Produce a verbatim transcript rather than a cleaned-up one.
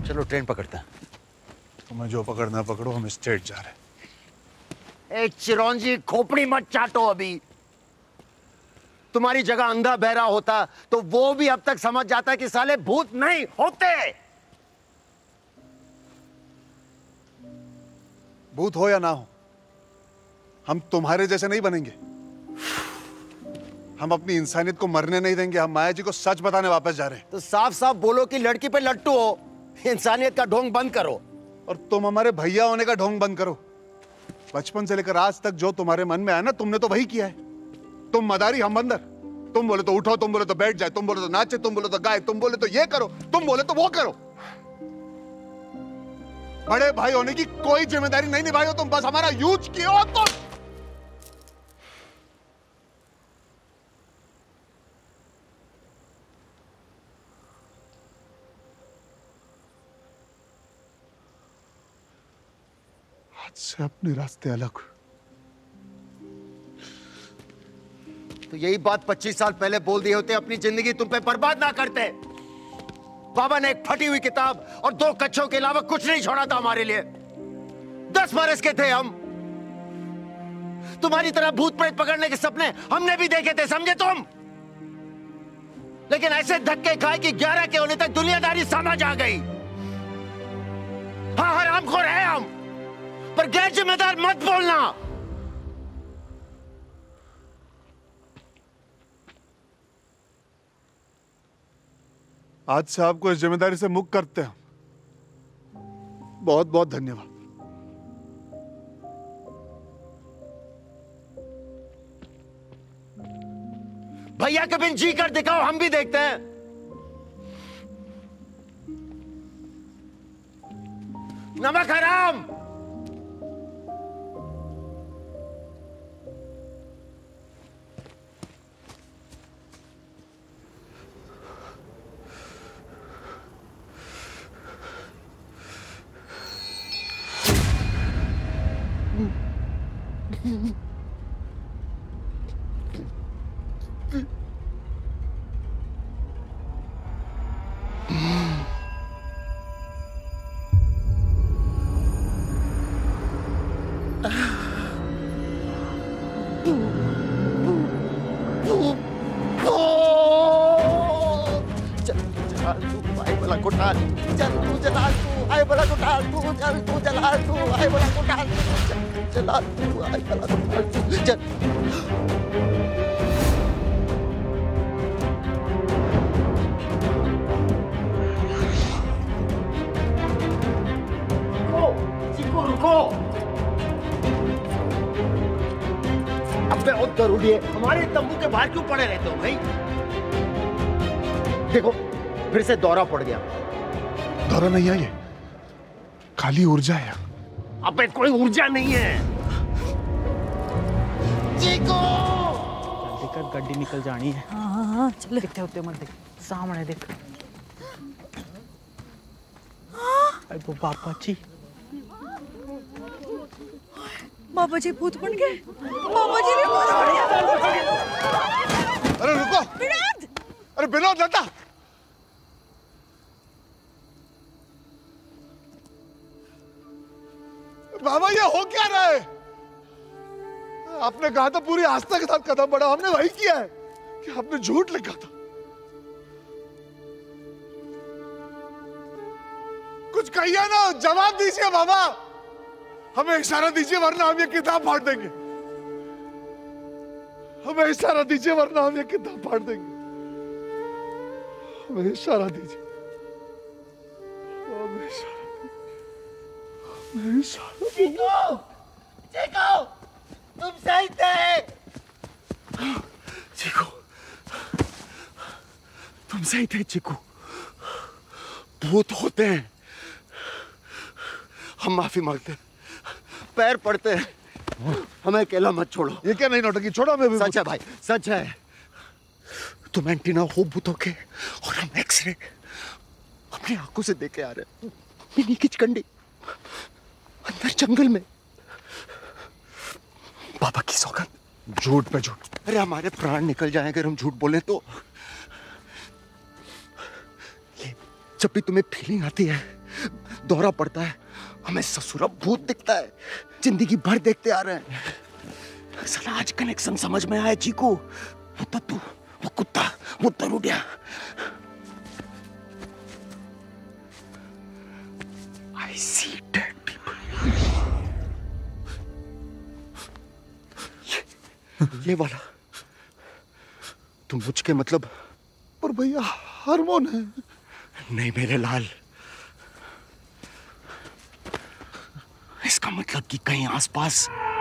चलो ट्रेन पकड़ते हैं। तुम्हें जो पकड़ना पकड़ो, हम स्टेट जा रहे हैं। ए चिरौंजी, खोपड़ी मत चाटो। अभी तुम्हारी जगह अंधा बहरा होता तो वो भी अब तक समझ जाता कि साले भूत नहीं होते। भूत हो या ना हो, हम तुम्हारे जैसे नहीं बनेंगे। हम अपनी इंसानियत को मरने नहीं देंगे। हम माया जी को सच बताने वापस जा रहे हैं। तो साफ साफ बोलो कि लड़की पे लट्टू हो। इंसानियत का ढोंग बंद करो। और तुम हमारे भैया होने का ढोंग बंद करो। बचपन से लेकर आज तक जो तुम्हारे मन में आया ना, तुमने तो वही किया है। तुम मदारी, हम बंदर। तुम बोले तो उठो, तुम बोले तो बैठ जाए, तुम बोले तो नाचे, तुम बोले तो गाए, तुम बोले तो ये करो, तुम बोले तो वो करो। बड़े भाई होने की कोई जिम्मेदारी नहीं निभाई हो तुम, बस हमारा यूज किया हो तुम। आज से अपने रास्ते अलग। तो यही बात पच्चीस साल पहले बोल दिए होते, अपनी जिंदगी तुम पे बर्बाद ना करते। बाबा ने एक फटी हुई किताब और दो कच्छों के अलावा कुछ नहीं छोड़ा था हमारे लिए। दस बरस के थे हम। तुम्हारी तरह भूत प्रेत पकड़ने के सपने हमने भी देखे थे, समझे तुम? लेकिन ऐसे धक्के खाए कि ग्यारह के होने तक दुनियादारी समझ आ गई। हाँ, हरामखोर है हम, पर गैर जिम्मेदार मत बोलना। आज से आपको इस जिम्मेदारी से मुक्त करते हैं। बहुत बहुत धन्यवाद। भैया के बिन जी कर दिखाओ, हम भी देखते हैं। नमक हराम। हमारे तंबू के बाहर क्यों पड़े रहते हो भाई? देखो फिर से दौरा पड़ गया। दौरा नहीं है, ये खाली ऊर्जा है। अबे कोई ऊर्जा नहीं है। चीकू! जल्दी कर, गड्डी निकल जानी है। हाँ हाँ हाँ चल। दिखते होते मत देख, सामने देख। अरे वो बाबा जी, बाबा जी भूत बन गए। बाबा जी ने भूत बन गया। अरे रुको, विनोद! अरे विनोद लता, बाबा ये हो क्या रहा है? आपने कहा था पूरी आस्था के साथ कदम बढ़ा, हमने वही किया है कि आपने झूठ लिखा था। कुछ कहिए ना, जवाब दीजिए बाबा। हमें इशारा दीजिए वरना हम ये किताब फाड़ देंगे। हमें इशारा दीजिए वरना हम ये किताब फाड़ देंगे। हमें इशारा दीजिए, हमें इशारा दीजिए, हमें इशारा। चीकू! चीकू! तुम सही थे। चीकू, तुम सही थे चीकू। भूत होते हैं। हम माफी मांगते हैं, पैर पड़ते हैं, हमें अकेला मत छोड़ो। ये क्या नहीं नौटंकी, छोड़ो हमें भी। सच है भाई, सच है। तुम एंटीना हो भूतों के और हम एक्सरे अपनी आंखों से देखे आ रहे हैं। मिनी किचकंडी अंदर जंगल में। बाबा की सौगंध, झूठ पे झूठ। अरे हमारे प्राण निकल जाएं अगर हम झूठ बोले तो। ये जब भी तुम्हें फीलिंग आती है दौरा पड़ता है, हमें ससुरा भूत दिखता है, जिंदगी भर देखते आ रहे हैं। साला आज कनेक्शन समझ में आया चीकू। वो तत्तू, वो कुत्ता, वो दरोड़िया। I see dead people. ये, ये वाला तुम मुझ के मतलब? पर भैया हार्मोन है। नहीं मेरे लाल, इसका मतलब कि कहीं आसपास